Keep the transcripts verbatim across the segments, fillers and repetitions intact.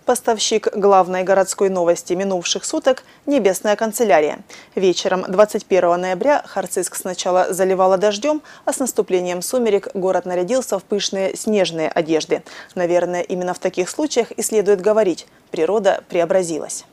Поставщик главной городской новости минувших суток – Небесная канцелярия. Вечером двадцать первого ноября Харцизск сначала заливало дождем, а с наступлением сумерек город нарядился в пышные снежные одежды. Наверное, именно в таких случаях и следует говорить – природа преобразилась.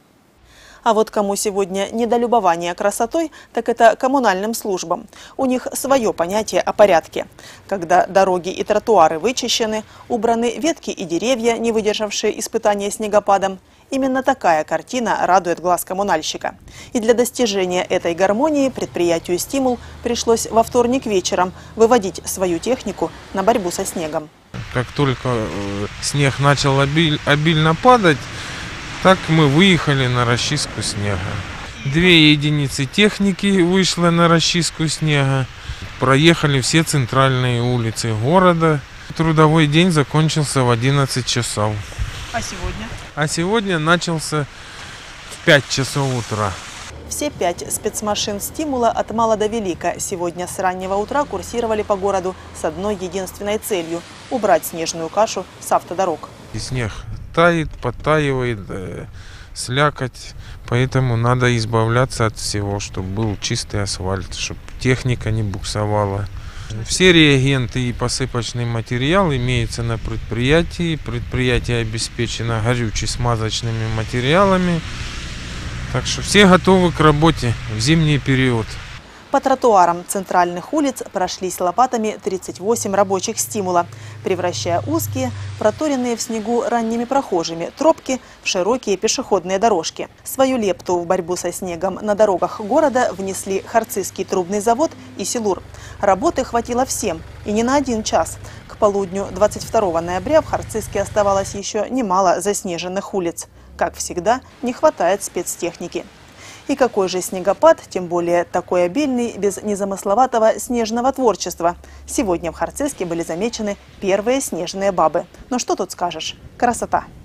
А вот кому сегодня недолюбование красотой, так это коммунальным службам. У них свое понятие о порядке. Когда дороги и тротуары вычищены, убраны ветки и деревья, не выдержавшие испытания снегопадом. Именно такая картина радует глаз коммунальщика. И для достижения этой гармонии предприятию «Стимул» пришлось во вторник вечером выводить свою технику на борьбу со снегом. Как только снег начал обильно падать, так мы выехали на расчистку снега. Две единицы техники вышло на расчистку снега. Проехали все центральные улицы города. Трудовой день закончился в одиннадцать часов. А сегодня? А сегодня начался в пять часов утра. Все пять спецмашин «Стимула» от мала до велика сегодня с раннего утра курсировали по городу с одной единственной целью – убрать снежную кашу с автодорог. И снег тает, подтаивает, э, слякоть, поэтому надо избавляться от всего, чтобы был чистый асфальт, чтобы техника не буксовала. Все реагенты и посыпочный материал имеются на предприятии. Предприятие обеспечено горюче-смазочными материалами. Так что все готовы к работе в зимний период. По тротуарам центральных улиц прошлись лопатами тридцать восемь рабочих «Стимула», превращая узкие, проторенные в снегу ранними прохожими тропки в широкие пешеходные дорожки. Свою лепту в борьбу со снегом на дорогах города внесли Харцизский трубный завод и «Силур». Работы хватило всем, и не на один час. К полудню двадцать второго ноября в Харцизске оставалось еще немало заснеженных улиц. Как всегда, не хватает спецтехники. И какой же снегопад, тем более такой обильный, без незамысловатого снежного творчества. Сегодня в Харцизске были замечены первые снежные бабы. Но что тут скажешь? Красота!